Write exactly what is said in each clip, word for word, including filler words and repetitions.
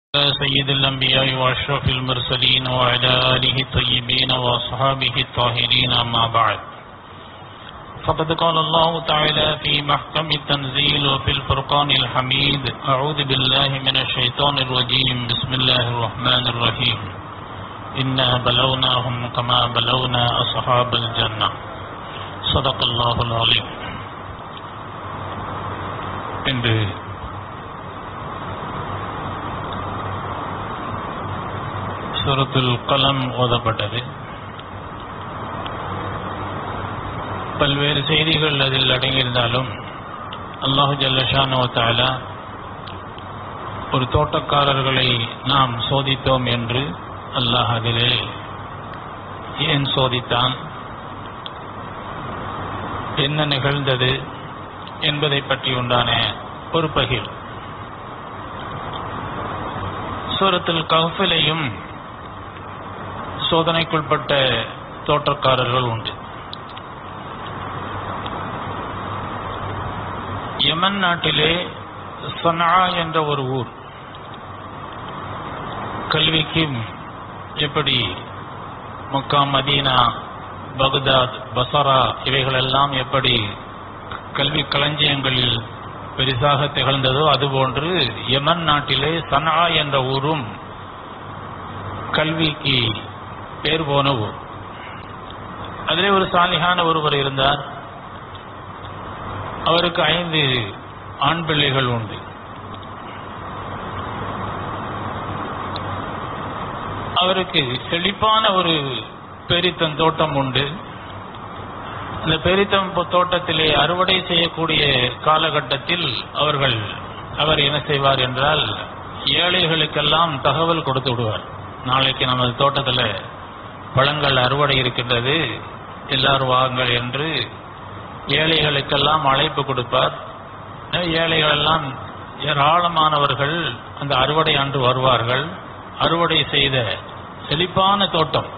سيد الأنبياء وأشرف المرسلين وعلى آله الطيبين وأصحابه الطاهرين أما بعد فقد قال الله تعالى في محكم التنزيل وفي الفرقان الحميد أعوذ بالله من الشيطان الرجيم بسم الله الرحمن الرحيم إنا بلوناهم كما بلونا أصحاب الجنة صدق الله العظيم. இன்று சூரத்துல் கலம் ஓதப்பட்டது. பல்வேறு செய்திகள் அதில் அடங்கியிருந்தாலும் அல்லாஹு ஜல்ல ஷானஹு வ தஆலா ஒரு தோட்டக்காரர்களை நாம் சோதித்தோம் என்று அல்லாஹ் அதிலே ஏன் சோதித்தான், என்ன நிகழ்ந்தது என்பதை பற்றி உண்டான ஒரு பகிர். சூரத்துல் கஹ்ஃபிலையும் சோதனைக்குட்பட்ட தோட்டக்காரர்கள் உண்டு. யமன் நாட்டிலே சனா என்ற ஒரு ஊர், கல்விக்கு எப்படி மக்கா, மதீனா, பக்தாத், பசரா இவைகளெல்லாம் எப்படி கல்வி களஞ்சியங்களில் பெரிசாக திகழ்ந்ததோ அதுபோன்று யமன் நாட்டிலே சனா என்ற ஊரும் கல்விக்கு பேர் போன ஊர். அதிலே ஒரு சாலிகான ஒருவர் இருந்தார். அவருக்கு ஐந்து ஆண் பிள்ளைகள் உண்டு. அவருக்கு செழிப்பான ஒரு பெரித்தம் தோட்டம் உண்டு. அந்த பெரித்தம் தோட்டத்திலே அறுவடை செய்யக்கூடிய காலகட்டத்தில் அவர்கள் அவர் என்ன செய்வார் என்றால், ஏழைகளுக்கெல்லாம் தகவல் கொடுத்து விடுவார். நாளைக்கு நமது தோட்டத்தில் பழங்கள் அறுவடை இருக்கின்றது, எல்லாரும் வாருங்கள் என்று ஏழைகளுக்கெல்லாம் அழைப்பு கொடுப்பார். ஏழைகள் எல்லாம் ஏராளமானவர்கள் அந்த அறுவடை அன்று வருவார்கள். அறுவடை செய்த செழிப்பான தோட்டம்,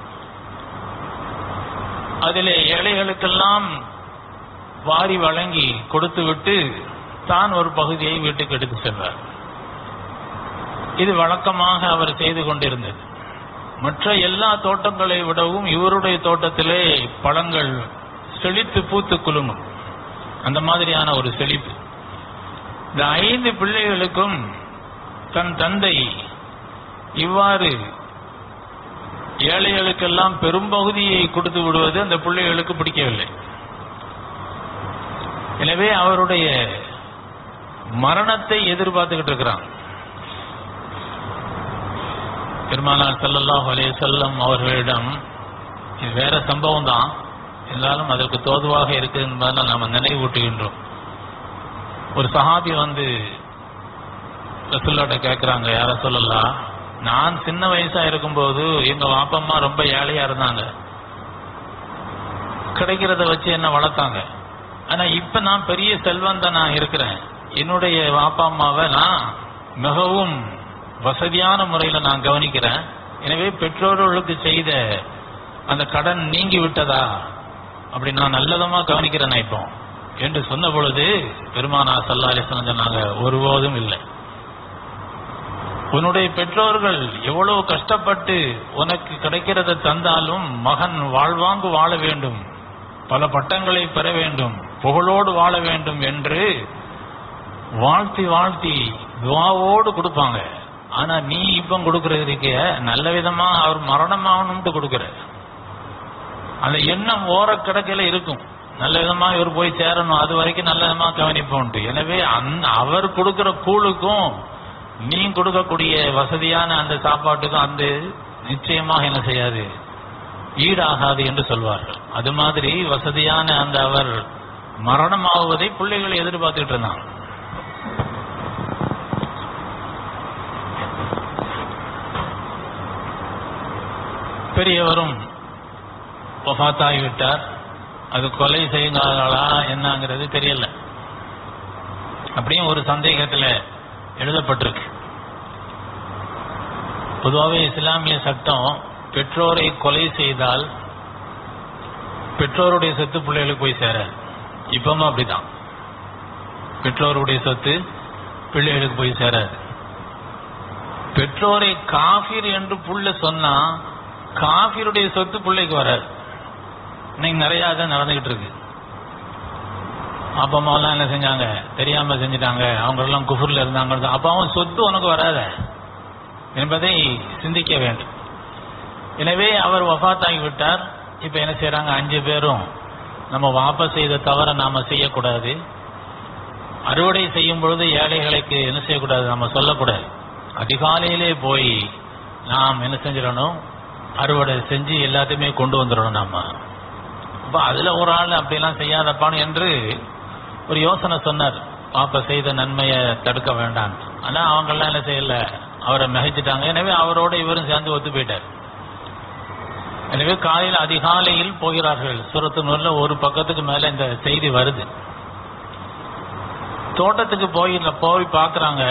அதிலே ஏழைகளுக்கெல்லாம் வாரி வழங்கி கொடுத்துவிட்டு தான் ஒரு பகுதியை வீட்டுக்கு எடுத்து சென்றார். இது வழக்கமாக அவர் செய்து கொண்டிருந்தது. மற்ற எல்லா தோட்டங்களை விடவும் இவருடைய தோட்டத்திலே பழங்கள் செழித்து பூத்து குலுங்கும். அந்த மாதிரியான ஒரு செழிப்பு. இந்த ஐந்து பிள்ளைகளுக்கும் தன் தந்தை இவ்வாறு ஏழைகளுக்கெல்லாம் பெரும்பகுதியை கொடுத்து விடுவது அந்த பிள்ளைகளுக்கு பிடிக்கவில்லை. எனவே அவருடைய மரணத்தை எதிர்பார்த்துக்கிட்டு இருக்கிறாங்க. பெருமானார் ஸல்லல்லாஹு அலைஹி வஸல்லம் அவர்களிடம், இது வேற சம்பவம் தான், இருந்தாலும் அதற்கு தோதுவாக இருக்கு என்பதை நாம் நினைவூட்டுகின்றோம். ஒரு சஹாபி வந்து ரசூலுல்லாஹ்ட்ட கேட்கிறாங்க, யா ரசூலல்லாஹ், நான் சின்ன வயசா இருக்கும்போது எங்க வாப்பா அம்மா ரொம்ப ஏழையா இருந்தாங்க, கிடைக்கிறத வச்சு என்ன வளர்த்தாங்க. ஆனா இப்ப நான் பெரிய செல்வந்தா நான் இருக்கிறேன், என்னுடைய வாப்பா அம்மாவை நான் மிகவும் வசதியான முறையில நான் கவனிக்கிறேன். எனவே பெற்றோர்களுக்கு செய்த அந்த கடன் நீங்கி விட்டதா, அப்படி நான் நல்லதமா கவனிக்கிறேன் இப்போ என்று சொன்ன பொழுது பெருமானார் ஸல்லல்லாஹு அலைஹி வஸல்லம் சொன்னாங்க, ஒருபோதும் இல்லை. உன்னுடைய பெற்றோர்கள் எவ்வளவு கஷ்டப்பட்டு உனக்கு கிடைக்கிறத தந்தாலும் மகன் வாழ்வாங்கு வாழ வேண்டும், பல பட்டங்களை பெற வேண்டும், புகழோடு வாழ வேண்டும் என்று வாழ்த்தி வாழ்த்தி துஆவோடு கொடுப்பாங்க. ஆனா நீ இப்ப கொடுக்கறதுக்கு நல்ல விதமா அவர் மரணமாகணும்ட்டு கொடுக்கிற அந்த எண்ணம் ஓர கிடக்கையில இருக்கும். நல்ல விதமா இவர் போய் சேரணும், அது வரைக்கும் நல்ல விதமா கவனிப்போம். எனவே அந்த அவர் கொடுக்கிற கூழுக்கும் நீ கொடுக்கக்கூடிய வசதியான அந்த சாப்பாட்டுக்கும் அந்த நிச்சயமாக என்ன செய்யாது, ஈடாகாது என்று சொல்வார்கள். அது மாதிரி வசதியான அந்த அவர் மரணமாகுவதை பிள்ளைகளை எதிர்பார்த்துட்டு இருந்தாங்க. பெரியவரும் வஃபாத்தாகிவிட்டார். அது கொலை செய்தார்களா என்னங்கிறது தெரியல. அப்படியும் ஒரு சந்தேகத்தில் எழுதப்பட்டிருக்கு. பொதுவாகவே இஸ்லாமிய சட்டம் பெற்றோரை கொலை செய்தால் பெற்றோருடைய சொத்து பிள்ளைகளுக்கு போய் சேராது. இப்பவும் அப்படிதான், பெற்றோருடைய சொத்து பிள்ளைகளுக்கு போய் சேராது. பெற்றோரை காஃபிர் என்று புள்ள சொன்னா காஃபிருடைய சொத்து பிள்ளைக்கு வராது. இன்னைக்கு நிறைய தான் நடந்துகிட்டு இருக்கு. அப்பா அம்மாவெல்லாம் என்ன செஞ்சாங்க, தெரியாம செஞ்சுட்டாங்க, அவங்க எல்லாம் குஃபுர்ல இருந்தாங்க, அப்ப அவன் சொத்து உனக்கு வராத என்பதை சிந்திக்க வேண்டும். எனவே அவர் வஃபாத்தாகி விட்டார். இப்ப என்ன செய்யறாங்க, அஞ்சு பேரும் நம்ம வாப்பா செய்த தவற நாம செய்யக்கூடாது. அறுவடை செய்யும் பொழுது ஏழைகளுக்கு என்ன செய்யக்கூடாது, நம்ம சொல்லக்கூடாது. அதிகாலையிலே போய் நாம் என்ன செஞ்சிடணும், அறுவடை செஞ்சு எல்லாத்தையுமே கொண்டு வந்துடணும். நாம அப்ப அதுல ஒரு ஆள் அப்படியெல்லாம் செய்யாதப்பான்னு என்று ஒரு யோசனை சொன்னார். பாப்பா செய்த நன்மையை தடுக்க வேண்டாம். ஆனா அவங்கெல்லாம் என்ன செய்யல, அவரை மிகைச்சிட்டாங்க. எனவே அவரோட இவரும் சேர்ந்து ஒத்து போயிட்டார். எனவே காலையில் அதிகாலையில் போகிறார்கள். சூரத்து நூறுல ஒரு பக்கத்துக்கு மேல இந்த செய்தி வருது. தோட்டத்துக்கு போய் போய் பார்க்கறாங்க,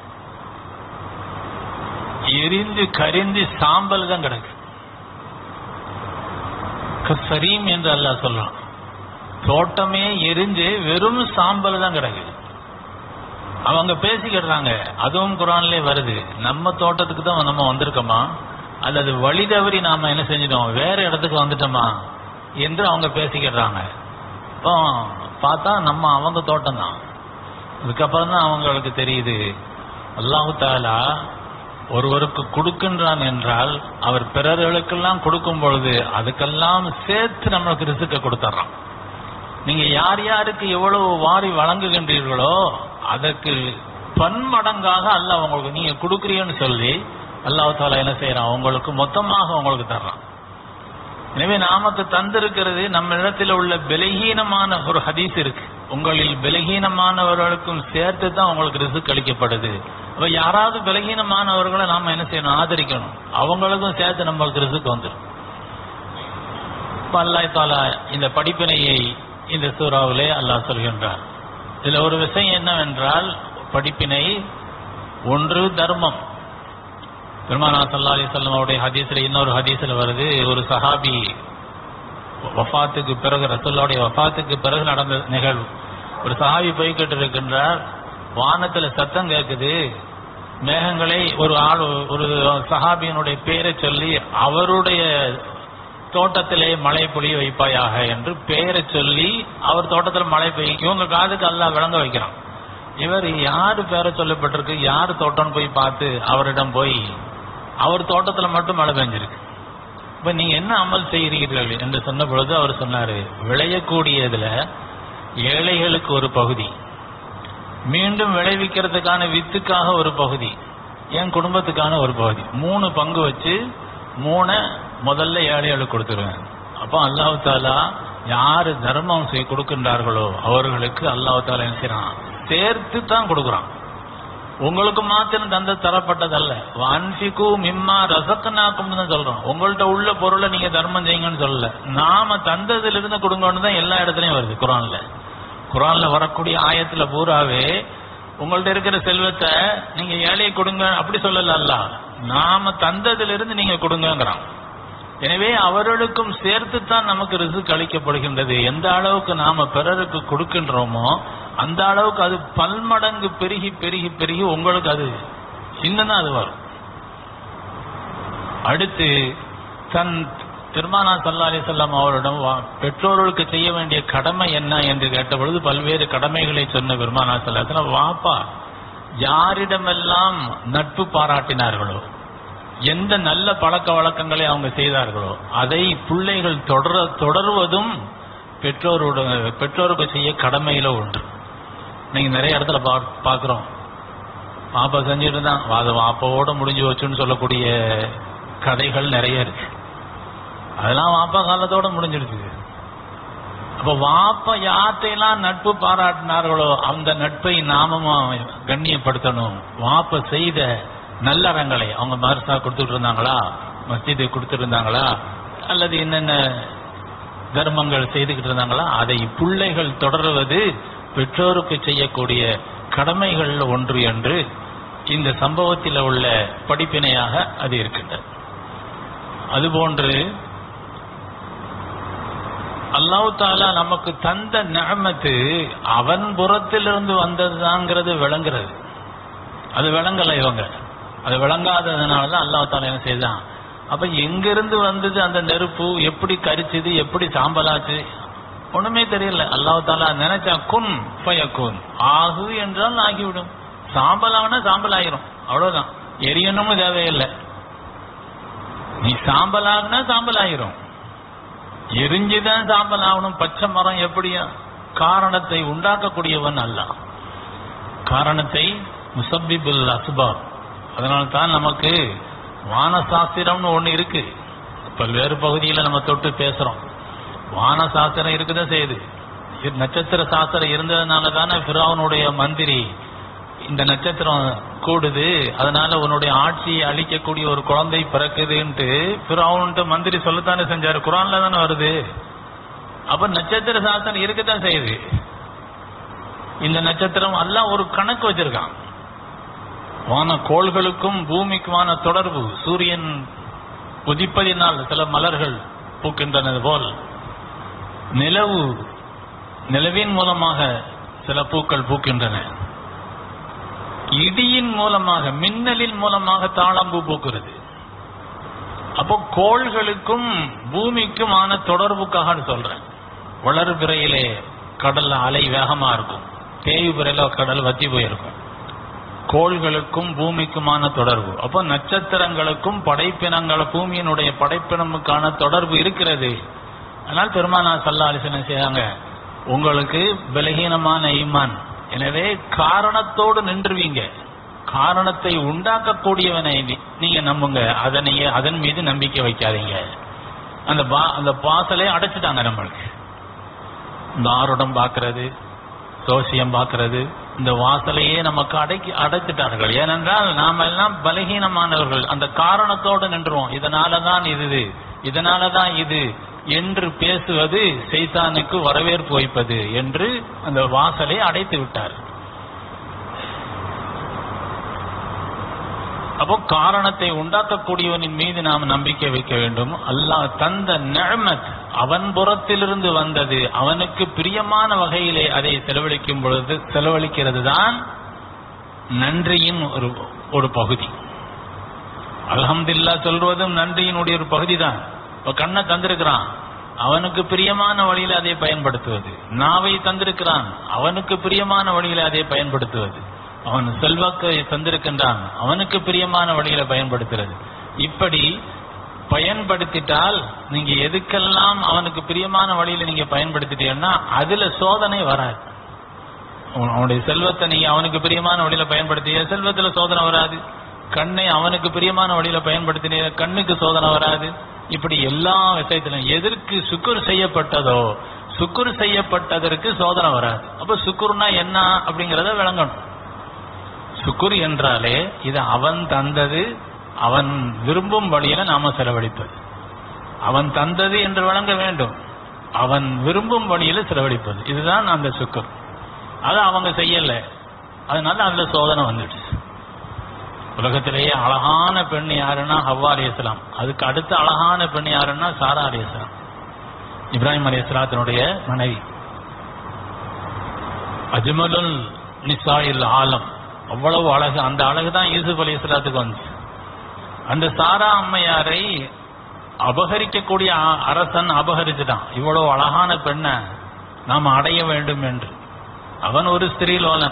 எரிந்து கரிந்து சாம்பல் தான் கிடக்கு. கசரீம் என்று அல்லாஹ் சொல்றான். தோட்டமே எரிஞ்சு வெறும் சாம்பல் தான் கிடக்குது. அவங்க பேசிக்கிறாங்க. அதுவும் குர்ஆன்லயே வருது. நம்ம தோட்டத்துக்கு தான் நம்ம வந்திருக்கோமா அல்லது வழி தவறி நாம என்ன செஞ்சிட்டோம், வேற இடத்துக்கு வந்துட்டோமா என்று அவங்க பேசிக்கிறாங்க. இப்போ பார்த்தா நம்ம அவங்க தோட்டம் தான். அதுக்கப்புறம் தான் அவங்களுக்கு தெரியுது, அல்லாஹ் தஆலா ஒருவருக்கு கொடுக்கின்றான் என்றால் அவர் பிறர்களுக்கெல்லாம் கொடுக்கும் பொழுது அதுக்கெல்லாம் சேர்த்து நம்மளுக்கு ரிஸ்க கொடுத்துட்றான். நீங்க யார் யாருக்கு எவ்வளவு வாரி வழங்குகின்றீர்களோ அதற்கு பன்மடங்காக அல்லாஹ் உங்களுக்கு நீங்க கொடுக்குறீன்னு சொல்லி அல்லாஹ் தஆலா என்ன செய்யறான், உங்களுக்கு மொத்தமாக உங்களுக்கு தர்றான். எனவே நமக்கு தந்திருக்கிறது நம்ம இடத்துல உள்ள பலகீனமான ஒரு ஹதீஸ் இருக்கு, உங்களில் பலகீனமானவர்களுக்கும் சேர்த்து தான் உங்களுக்கு ரிஸ்க் அளிக்கப்படுது. அப்ப யாராவது பலகீனமானவர்களை நாம என்ன செய்யணும், ஆதரிக்கணும். அவங்களுக்கும் சேர்த்து நம்மளுக்கு ரிஸ்க் வந்துடும். அல்லாஹ் தஆலா இந்த படிப்பினையை இந்த சூறாவிலே அல்லாஹ் சொல்கின்றார். இதுல ஒரு விஷயம் என்னவென்றால், படிப்பினை ஒன்று தர்மம். பெருமானா ஸல்லல்லாஹு அலைஹி வஸல்லம் அவருடைய ஹதீஸ்ல இன்னொரு ஹதீஸ்ல வருது, ஒரு சஹாபி வஃபாத்துக்கு பிறகு, ரசூலுல்லாஹ்வுடைய வஃபாத்துக்கு பிறகு நடந்த நிகழ்வு. ஒரு சஹாபி போய்கிட்டு இருக்கின்றார், வானத்துல சத்தம் கேட்குது, மேகங்களை ஒரு ஆள் ஒரு சஹாபியினுடைய பேரை சொல்லி அவருடைய தோட்டத்திலே மழை பொழிய வைப்பாயாக என்று பெயரை சொல்லி அவர் தோட்டத்தில் மழை பெய்யும். இவங்க காதுக்கு அல்லாஹ் விளங்க வைக்கிறான். இவர் யாரு பேரை சொல்லப்பட்டிருக்கு, யாரு தோட்டம் போய் பார்த்து அவரிடம் போய் அவர் தோட்டத்தில் மட்டும் மழை பெஞ்சிருக்கு. இப்ப நீங்க என்ன அமல் செய்கிறீர்கள் என்று சொன்ன பொழுது அவர் சொன்னாரு, விளையக்கூடியதுல ஏழைகளுக்கு ஒரு பகுதி, மீண்டும் விளைவிக்கிறதுக்கான வித்துக்காக ஒரு பகுதி, என் குடும்பத்துக்கான ஒரு பகுதி, மூணு பங்கு வச்சு மூணு முதல்ல ஏழைகளுக்கு கொடுத்துருவேன். அப்போ அல்லாஹ் தஆலா யாரு தர்மம் செய்ய கொடுக்கின்றார்களோ அவர்களுக்கு அல்லாஹ் தஆலா என்ன செய்யறான், சேர்த்து தான் கொடுக்குறான். உங்களுக்கு மாத்திரம் தந்த தரப்பட்டதல்ல. வன்ஃபிகு மிம்மா ரஸக்னாக்கும் தான் சொல்றோம். உங்கள்ட்ட உள்ள பொருளை நீங்க தர்மம் செய்யுங்கன்னு சொல்லல, நாம தந்ததுல இருந்து கொடுங்கன்னு தான் எல்லா இடத்துலயும் வருது. குர்ஆன்ல குர்ஆன்ல வரக்கூடிய ஆயத்துல பூராவே உங்கள்ட்ட இருக்கிற செல்வத்தை நீங்க ஏழையை கொடுங்க அப்படி சொல்லல, அல்லாஹ் நாம தந்ததுல இருந்து நீங்க கொடுங்கங்கிறான். எனவே அவர்களுக்கும் சேர்த்துத்தான் நமக்கு ரிஸ்க் அளிக்கப்படுகின்றது. எந்த அளவுக்கு நாம பிறருக்கு கொடுக்கின்றோமோ அந்த அளவுக்கு அது பல்மடங்கு பெருகி பெருகி பெருகி உங்களுக்கு அது சின்னதான் அது வரும். அடுத்து தன் பெருமானா ஸல்லல்லாஹு அலைஹி வஸல்லம் அவரிடம் பெற்றோர்களுக்கு செய்ய வேண்டிய கடமை என்ன என்று கேட்ட பொழுது பல்வேறு கடமைகளை சொன்ன பெருமானா ஸல்லல்லாஹு அலைஹி வஸல்லம், வாப்பா யாரிடமெல்லாம் நட்பு பாராட்டினார்களோ, எந்த நல்ல பழக்க வழக்கங்களை அவங்க செய்தார்களோ அதை பிள்ளைகள் தொடர தொடர்வதும் பெற்றோரோட பெற்றோருக்கு செய்ய கடமையில ஒன்று. நீங்க நிறைய இடத்துல பா பாக்குறோம், வாப்பா செஞ்சுட்டு தான் அது வாப்பாவோட முடிஞ்சு வச்சுன்னு சொல்லக்கூடிய கதைகள் நிறைய இருக்கு. அதெல்லாம் வாப்பா காலத்தோட முடிஞ்சிடுச்சு. அப்ப வாப்பா யார்த்தையெல்லாம் நட்பு பாராட்டினார்களோ அந்த நட்பை நாம கண்ணியப்படுத்தணும். வாப்பா செய்த நல்லறங்களை அவங்க மதரசா கொடுத்துட்டு இருந்தாங்களா, மஸ்ஜிது கொடுத்துட்டு இருந்தாங்களா, அல்லது என்னென்ன தர்மங்கள் செய்துகிட்டு இருந்தாங்களா, அதை பிள்ளைகள் தொடர்வது பெற்றோருக்கு செய்யக்கூடிய கடமைகள் ஒன்று என்று இந்த சம்பவத்தில் உள்ள படிப்பினையாக அது இருக்கின்றது. அதுபோன்று அல்லாஹ் தஆலா நமக்கு தந்த நிஅமத்து அவன் புறத்திலிருந்து வந்ததுதாங்கிறது விளங்குறது. அது விளங்கல இவங்க. அது விளங்காததுனாலதான் அல்லாஹ் தஆலா என்ன செய்தான். அப்ப எங்கிருந்து வந்தது அந்த நெருப்பு, எப்படி கரிச்சது, எப்படி சாம்பலாச்சு, ஒண்ணுமே தெரியல. அல்லாஹ் தஆலா நினைச்சா குன் ஃபயகுன், ஆகு என்றால் ஆகிவிடும், சாம்பலானா சாம்பல் ஆகிரும், அவ்வளவுதான். எரியணும்னு தேவையில்லை. நீ சாம்பலாகுனா சாம்பல் ஆகிரும், எரிஞ்சுதான் சாம்பல் ஆகணும். பச்சை மரம் எப்படியா? காரணத்தை உண்டாக்கக்கூடியவன் அல்லாஹ், காரணத்தை முசப்பிபுல் அஸ்பாப். அதனால தான் நமக்கு வானசாஸ்திரம்னு ஒண்ணு இருக்கு. பல்வேறு பகுதியில் நம்ம தொட்டு பேசுறோம். வானசாஸ்திரம் இருக்குதான் செய்யுது. நட்சத்திர சாஸ்திரம் இருந்ததுனால தானே ஃபிரௌனுடைய மந்திரி இந்த நட்சத்திரம் கூடுது, அதனால உன்னுடைய ஆட்சியை அழிக்கக்கூடிய ஒரு குழந்தை பிறக்குதுன்ட்டு ஃபிரௌன்ட்டு மந்திரி சொல்லத்தானே செஞ்சாரு. குர்ஆன்ல தானே வருது. அப்ப நட்சத்திர சாஸ்திரம் இருக்கத்தான் செய்யுது. இந்த நட்சத்திரம் எல்லாம் ஒரு கணக்கு வச்சிருக்கான். வான கோள்களுக்கும் பூமிக்குமான தொடர்பு, சூரியன் உதிப்பதினால் சில மலர்கள் பூக்கின்றன போல், நிலவு நிலவின் மூலமாக சில பூக்கள் பூக்கின்றன, இடியின் மூலமாக மின்னலின் மூலமாக தாளம்பூ பூக்கிறது. அப்போ கோள்களுக்கும் பூமிக்குமான தொடர்புக்காக சொல்றேன். வளர் பிறையிலே கடல் அலை வேகமா இருக்கும், தேய்வு பிறையில கடல் வத்தி போயிருக்கும். கோள்களுக்கும் பூமிக்குமான தொடர்பு. அப்போ நட்சத்திரங்களுக்கும் படைப்பினங்கள், பூமியினுடைய படைப்பினமுக்கான தொடர்பு இருக்கிறது. அதனால் பெருமானார் ஸல்லல்லாஹு அலைஹி வஸல்லம் செய்றாங்க, உங்களுக்கு பலகீனமான ஈமான், எனவே காரணத்தோடு நின்றுவீங்க, காரணத்தை உண்டாக்கக்கூடியவனை நீங்க நம்புங்க, அதனையே அதன் மீது நம்பிக்கை வைக்காதீங்க. அந்த அந்த பாசலை அடைச்சிட்டாங்க நம்மளுக்கு. இந்த ஆருடம் பார்க்கறது, சோசியம் பார்க்கறது, இந்த வாசலையே நமக்கு அடைக்கி அடைச்சிட்டார்கள். ஏனென்றால் நாம எல்லாம் பலகீனமானவர்கள். அந்த காரணத்தோடு நின்றுவோம். இதனாலதான் இது, இதனாலதான் இது என்று பேசுவது சைத்தானுக்கு வரவேற்பு வைப்பது என்று அந்த வாசலை அடைத்து விட்டார். அப்போ காரணத்தை உண்டாக்கக்கூடியவனின் மீது நாம் நம்பிக்கை வைக்க வேண்டும். அல்லாஹ் தந்த நிஅமத் அவன் புறத்திலிருந்து வந்தது, அவனுக்கு பிரியமான வகையிலே அதை செலவழிக்கும் பொழுது செலவழிக்கிறது தான் நன்றியின் ஒரு ஒரு பகுதி. அல்ஹம்துலில்லாஹ் சொல்வதும் நன்றியினுடைய ஒரு பகுதி தான். இப்ப கண்ணை தந்திருக்கிறான், அவனுக்கு பிரியமான வழியில அதை பயன்படுத்துவது. நாவை தந்திருக்கிறான், அவனுக்கு பிரியமான வழியில அதை பயன்படுத்துவது. அவன் செல்வாக்கை தந்திருக்கின்றான், அவனுக்கு பிரியமான வழியில பயன்படுத்துறது. இப்படி பயன்படுத்திட்டால் நீங்க எதுக்கெல்லாம் அவனுக்கு பிரியமான வழியில நீங்க பயன்படுத்திட்டீங்கன்னா அதுல சோதனை வராது. அவனுடைய செல்வத்தை நீங்க அவனுக்கு பிரியமான வழியில பயன்படுத்திய செல்வத்துல சோதனை வராது. கண்ணை அவனுக்கு பிரியமான வழியில பயன்படுத்தின கண்ணுக்கு சோதனை வராது. இப்படி எல்லா விஷயத்திலும் எதற்கு சுக்குர் செய்யப்பட்டதோ சுக்குர் செய்யப்பட்டதற்கு சோதனை வராது. அப்ப சுக்குர்னா என்ன அப்படிங்கறத விளங்கணும். சுக்குர் என்றாலே இது அவன் தந்தது, அவன் விரும்பும் வழியில நாம செலவழிப்பது. அவன் தந்தது என்று வழங்க வேண்டும், அவன் விரும்பும் வழியில செலவழிப்பது, இதுதான் அந்த சுக்குர். அதை அவங்க செய்யல, அதனால அதுல சோதனை வந்துடுச்சு. உலகத்திலேயே அழகான பெண் யாருன்னா ஹவ்வா அலைஹிஸ்ஸலாம். அதுக்கு அடுத்த அழகான பெண் யாருன்னா சாரா அலைஹிஸ்ஸலாம், இப்ராஹிம் அலைஹிஸ்ஸலாத்தினுடைய மனைவி. அஜ்மலுல் நிசாயில் ஆலம், அவ்வளவு அழகு. அந்த அழகுதான் யூசுப் அலைஹிஸ்ஸலாத்துக்கு வந்துச்சு. அந்த சாரா அம்மையாரை அபகரிக்கக்கூடிய அரசன் அபகரிச்சுட்டான். இவ்வளவு அழகான பெண்ணை நாம் அடைய வேண்டும் என்று அவன் ஒரு ஸ்திரீலோலன்.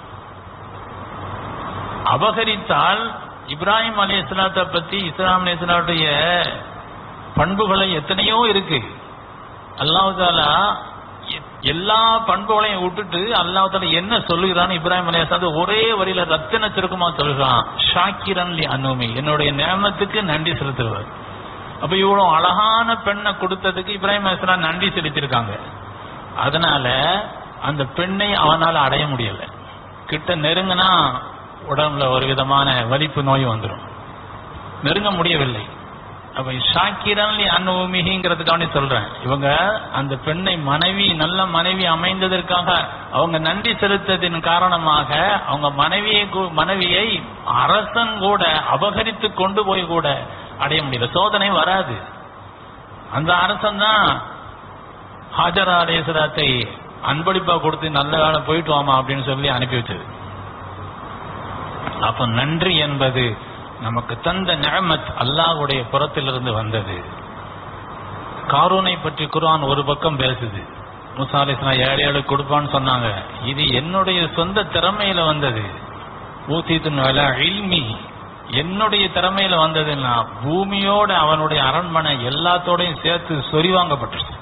அபகரித்தால் இப்ராஹிம் அலைஹிஸ்ஸலாத்தை பத்தி இஸ்லாம் அலைஹிஸ்ஸலாத்துடைய பண்புகளை எத்தனையோ இருக்கு. அல்லாஹ் தஆலா எல்லா பண்புகளையும் விட்டுட்டு அல்லாஹ் தஆலா என்ன சொல்லுகிறான்னு இப்ராஹிம் அலைஹிஸ்ஸலாம் ஒரே வரியில ரத்தின சுருக்கமா சொல்றான், ஷாக்கிரன் லி அனுமி, என்னுடைய நியமத்துக்கு நன்றி செலுத்துவார். அப்ப இவ்வளவு அழகான பெண்ணை கொடுத்ததுக்கு இப்ராஹிம் அலைஹிஸ்ஸலாம் நன்றி செலுத்திருக்காங்க. அதனால அந்த பெண்ணை அவனால அடைய முடியல. கிட்ட நெருங்கினா உடம்புல ஒரு விதமான வலிப்பு நோய் வந்துடும், நெருங்க முடியவில்லை. அப்ப ஷாக்கிரன் லி அனுமிங்கிறதுக்காக சொல்றேன். இவங்க அந்த பெண்ணை மனைவி நல்ல மனைவி அமைந்ததற்காக அவங்க நன்றி செலுத்ததின் காரணமாக அவங்க மனைவியை மனைவியை அரசன் கூட அபகரித்து கொண்டு போய் கூட அடைய முடியல. சோதனை வராது. அந்த அரசன் தான் ஹாஜரா அலைஹிஸ்ஸலாத்தை அன்பளிப்பா கொடுத்து நல்ல வேலை போயிட்டு வாமா அப்படின்னு சொல்லி அனுப்பி வச்சது. அப்ப நன்றி என்பது நமக்கு தந்த நிஅமத் அல்லாஹ்வுடைய புறத்திலிருந்து வந்தது. காரூனை பற்றி குர்ஆன் ஒரு பக்கம் பேசுது. மூசா அலைஹிஸ்ஸலாம் ஏழு ஏழு கொடுப்பான்னு சொன்னாங்க. இது என்னுடைய சொந்த திறமையில வந்தது. ஊதீதுன் அலா இல்மி, என்னுடைய திறமையில வந்ததுன்னா பூமியோட அவனுடைய அரண்மனை எல்லாத்தோடையும் சேர்த்து சொறிவாங்கப்பட்டுருச்சு.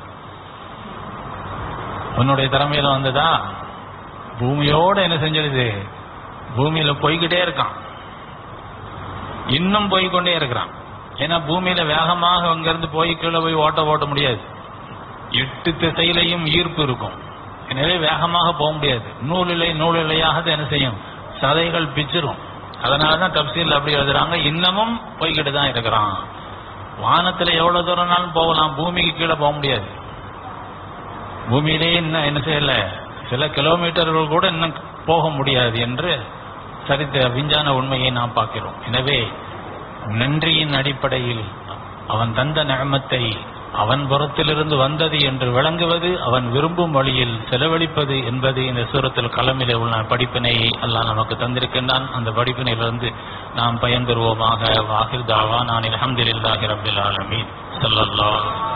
உன்னுடைய திறமையில வந்ததா? பூமியோட என்ன செஞ்சிருது? பூமியில போய்கிட்டே இருக்கான், இன்னும் போய்கொண்டே இருக்கிறான். ஏன்னா பூமியில வேகமாக அங்கிருந்து போய் கீழே போய் ஓட்ட ஓட்ட முடியாது. எட்டு திசையிலையும் ஈர்ப்பு இருக்கும். எனவே வேகமாக போக முடியாது. நூலிலை நூலிலையாக என்ன செய்யும்? சதைகள் பிச்சிரும். அதனாலதான் தப்சீல் அப்படி எழுதுறாங்க, இன்னமும் போய்கிட்டு தான் இருக்கிறான். வானத்துல எவ்வளவு தூரம்னாலும் போகலாம், பூமிக்கு கீழே போக முடியாது. பூமியிலேயே இன்னும் என்ன செய்யல, சில கிலோமீட்டர்கள் கூட இன்னும் போக முடியாது என்று சரித்திர விஞ்ஞான உண்மையை நாம் பார்க்கிறோம். எனவே நன்றியின் அடிப்படையில் அவன் தந்த நிஅமத்தை அவன் புறத்திலிருந்து வந்தது என்று விளங்குவது, அவன் விரும்பும் வழியில் செலவழிப்பது என்பது இந்த சூரத்தில் கலமிலே உள்ள படிப்பினை அல்லாஹ் நமக்கு தந்திருக்கின்றான். அந்த படிப்பினையிலிருந்து நாம் பயன்பெறுவோமாக. வாஹிர் தாவா நான் அல்ஹம்துலில்லாஹி ரப்பில் ஆலமீன். ஸல்லல்லாஹு